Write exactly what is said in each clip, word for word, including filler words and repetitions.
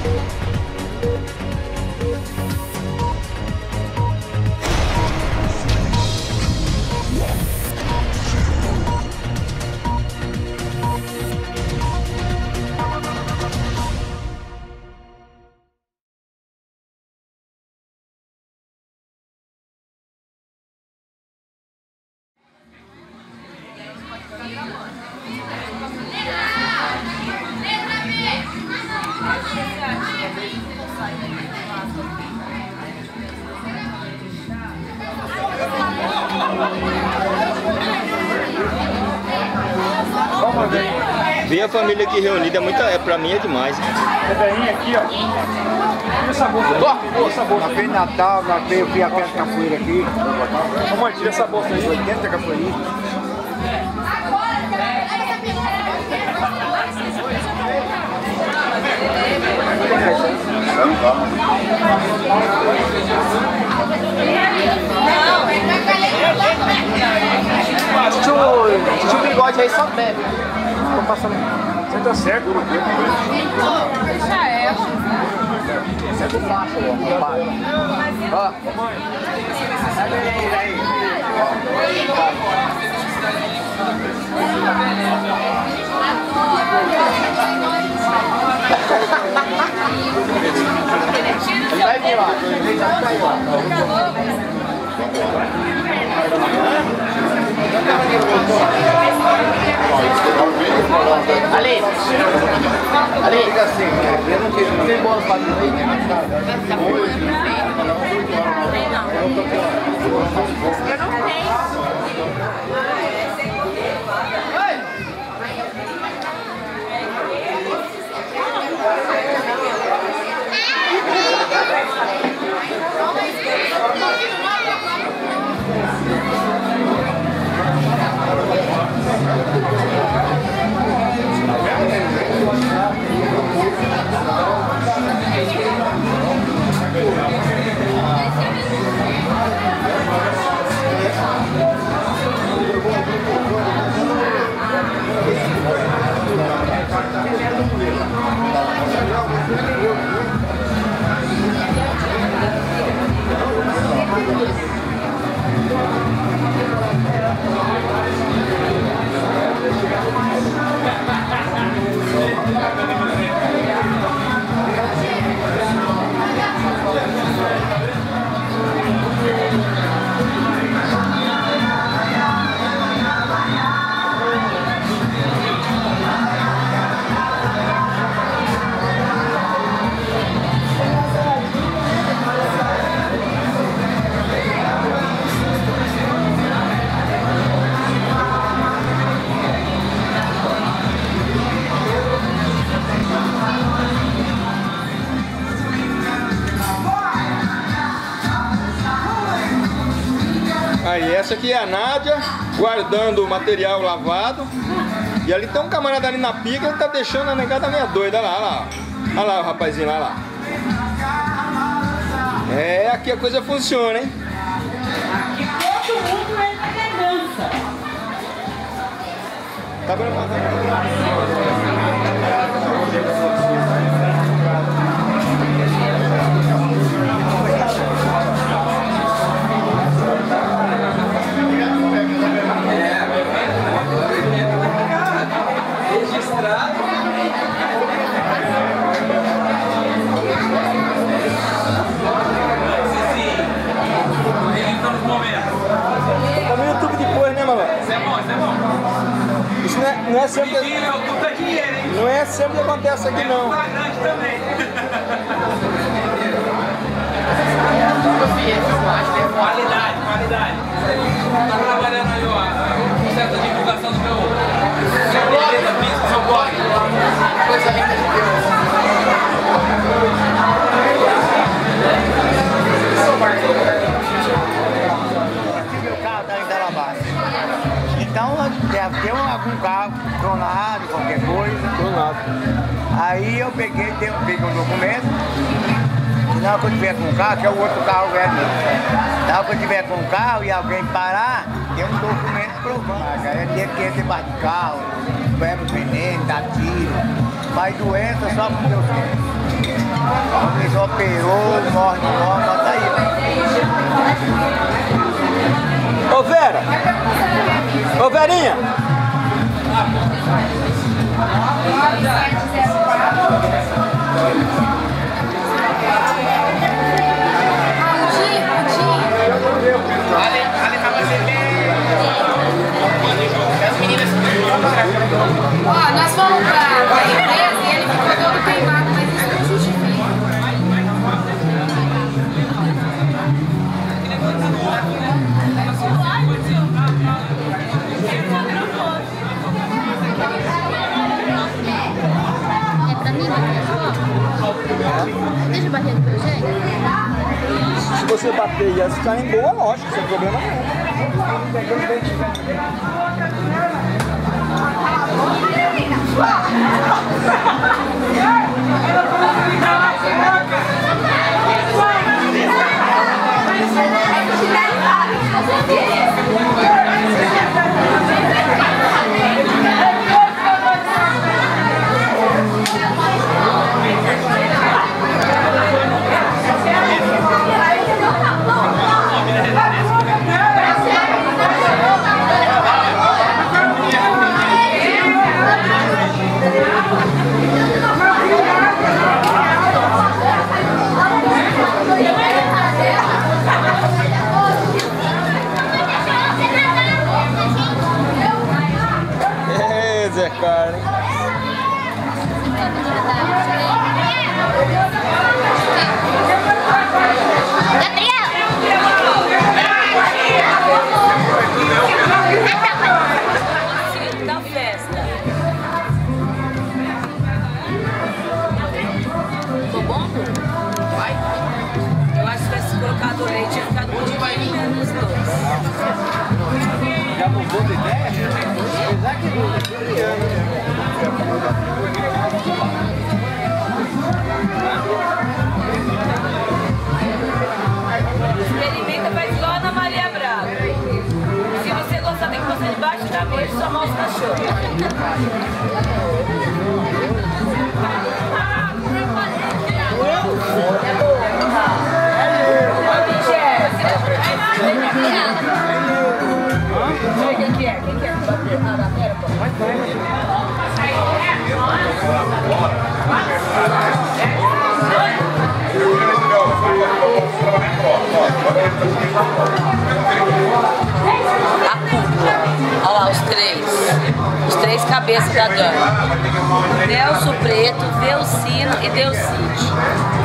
Ver a família aqui reunida é muita, é, pra mim é demais. Pedrinha aqui, ó. Tira essa bolsa aí. Tira essa bolsa aí. Na frente Natal, na veio aqui a festa capoeira aqui. Ô mãe, tira essa bolsa aí. oitenta capoeiristas. Tio Bigode aí só bebe. Tô passando. Você tá certo? Já é. Isso é do macho, ó. Ó. Ele vai vir lá. Ele já vai lá. Ali, ali, fica assim, eu não tenho, não tem bola para aí, eu não tenho. Aí, essa aqui é a Nádia, guardando o material lavado. E ali tem um camarada ali na pica, ele tá deixando a negada meia doida. Olha lá, olha lá. Olha lá o rapazinho, olha lá. É, aqui a coisa funciona, hein? Aqui todo mundo é elegância. Tá vendo? Tá no YouTube depois, né, mamãe? Isso é bom, isso é bom. Isso não é, não é sempre. Mentira, eu tô com dinheiro, hein? Não é sempre que acontece aqui, não. Tá grande também. Qualidade, qualidade. Tá trabalhando aí, ó. O processo de divulgação do meu. Seu blog, seu blog. Coisa linda de Deus. Meu carro tá ainda lavado. Então deve ter um, algum carro clonado, qualquer coisa. Clonado. Aí eu peguei, dei, peguei um documento. Na hora que eu tiver com o carro, que é o outro carro velho mesmo. Na hora que eu tiver com o carro e alguém parar, tem um documento provando. Aí tem que ir debaixo do carro, pega o veneno, dá tiro, faz doença só porque eu quero. morre, não morre, bota aí. Ô Vera! Ô Verinha! Ó, nós fomos pra, pra empresa e ele ficou todo queimado, mas isso não justifica. É pra mim, deixa eu bater pra gente. Se você bater e elas ficarem boas, lógico, sem problema nenhum. Zé Cara, hein? Da festa. Ficou bom? Vai. Eu acho que se tivesse colocado leite, ia ficar muito mais menos dois. Já mudou de ideia? Apesar que não, Experimenta, faz igual a Ana Maria Braga. Se você gostar, tem que passar debaixo da mesa e chamar os cachorros. Quem que é? Quem que é? A cúpula. Olha lá, os três. Os três cabeças da dama. Nelson Preto, Velcino e Delcide.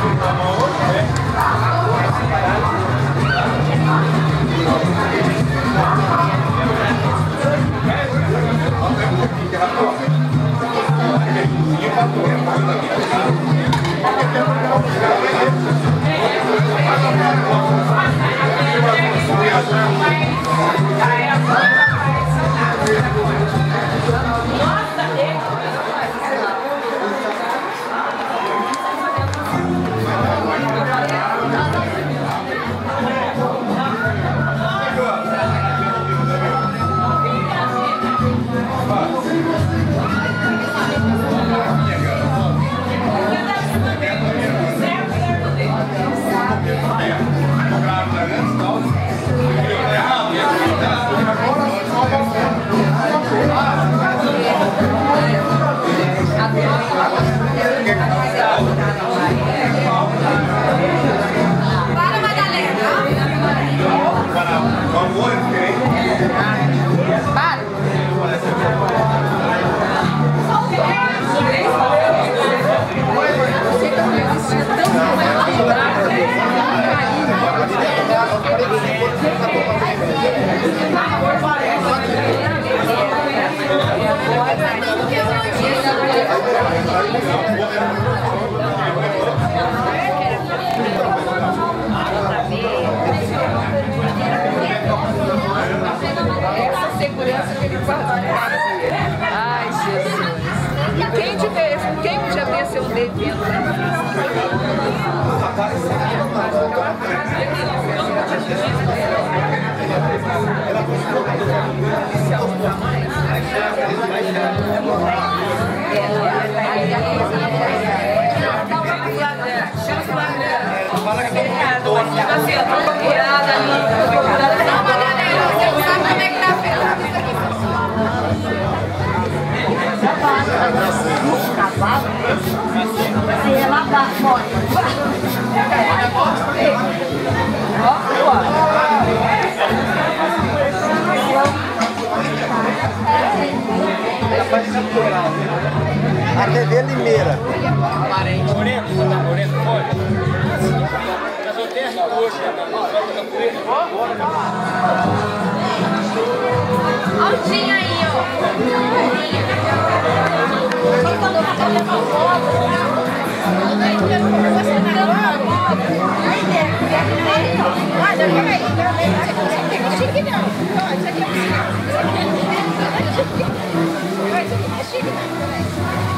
Para, Madalena. Para. Essa segurança que ele faz. Ai, Jesus. Quem te vê, quem podia ver seu devendo? Fala que boa. Tipo assim, eu tô procurada ali, tô procurada ali. Não, Madalena, você não sabe como é que tá feito. Se ela dá fora. A T V Limeira. Moreno, tá moreno, pode? Mas eu tenho a coxa na volta da capoeira. Aldinha aí, ó. Olha, peraí. Isso aqui não. Isso aqui é chique. Isso aqui é chique, não.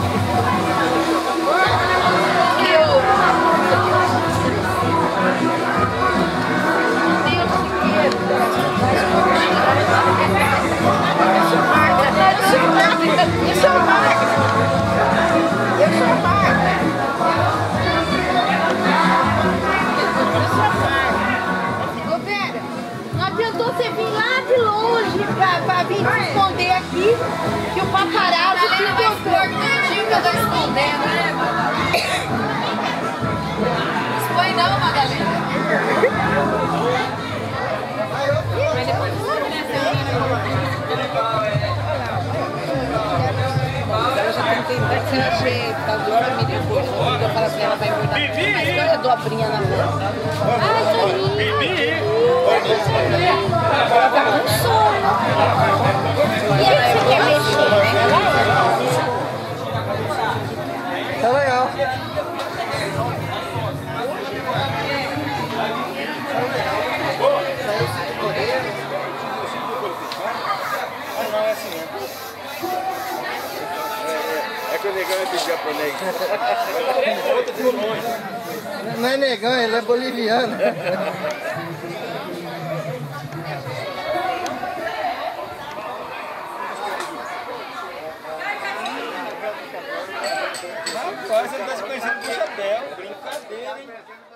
Isso é uma marca. Eu sou uma marca. Isso é marca. Ô, Vera, não adiantou você vir lá de longe pra, pra vir se esconder aqui, que o paparazzo te encontrou. Tadinho que eu tô escondendo, né, Madalena? Expõe não, Madalena. Mas depois você, né, eu achei, por causa do família depois. Eu falo assim, ela vai engordar. Mas olha a dobrinha na mão. Ai, Toninho. Ela tá com sono. E aí você quer mexer, né? Tá legal. É que o negão é do japonês. Não é negão, ele é boliviano. Rapaz, ele tá se conhecendo com o chapéu. Brincadeira, hein?